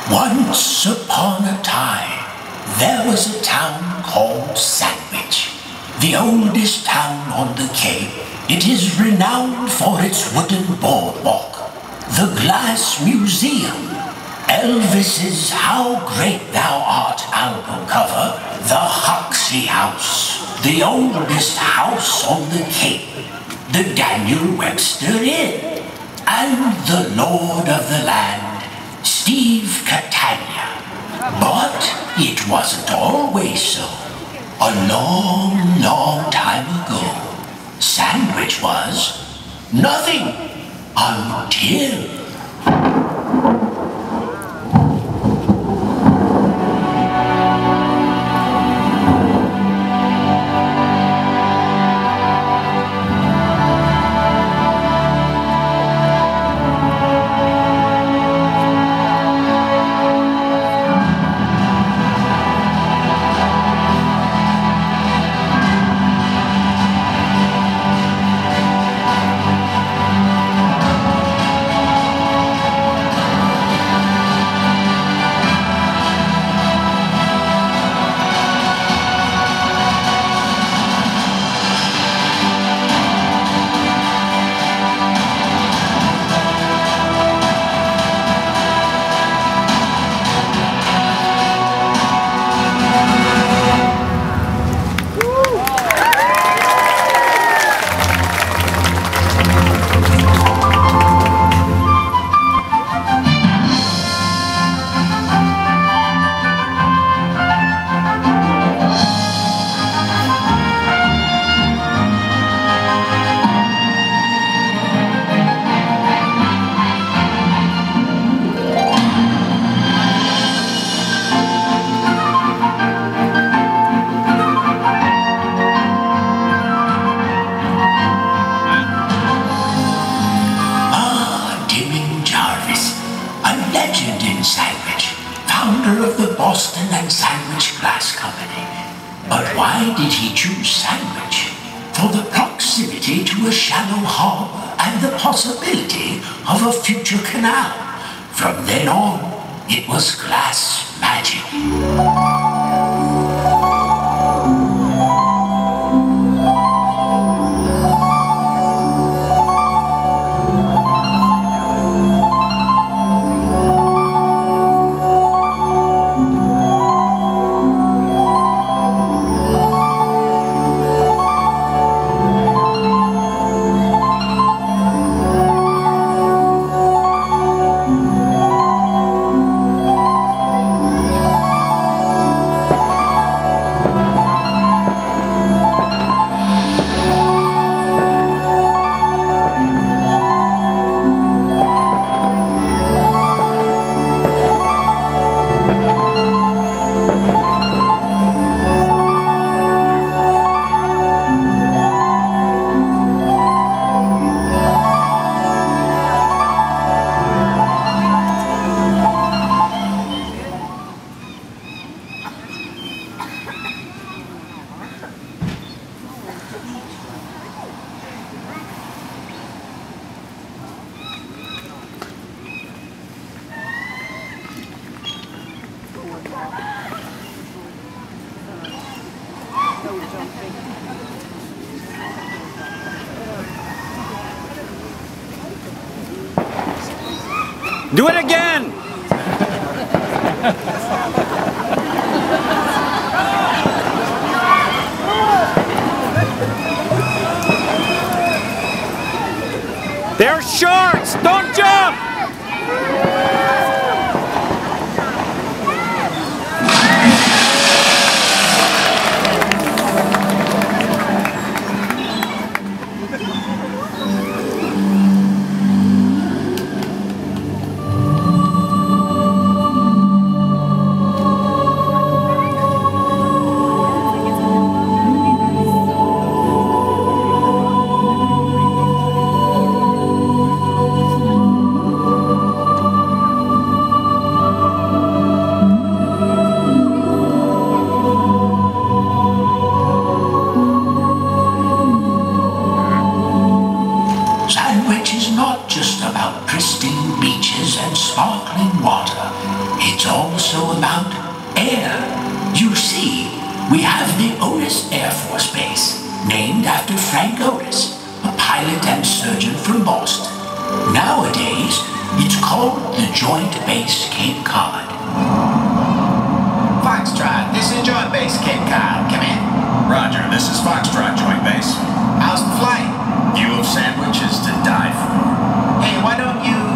Once upon a time, there was a town called Sandwich, the oldest town on the Cape. It is renowned for its wooden boardwalk, the glass museum, Elvis's How Great Thou Art album cover, the Huxley House, the oldest house on the Cape, the Daniel Webster Inn, and the Lord of the Land, Steve Catania. But it wasn't always so. A long, long time ago, Sandwich was nothing until... Why did he choose Sandwich? For the proximity to a shallow harbour and the possibility of a future canal. From then on, it was glass magic. Do it again! They're shorts! Don't jump! sparkling water. It's also about air. You see, we have the Otis Air Force Base, named after Frank Otis, a pilot and surgeon from Boston. Nowadays, it's called the Joint Base Cape Cod. Foxtrot, this is Joint Base Cape Cod. Come in. Roger, this is Foxtrot Joint Base. How's the flight? View of sandwiches to die for. Hey, why don't you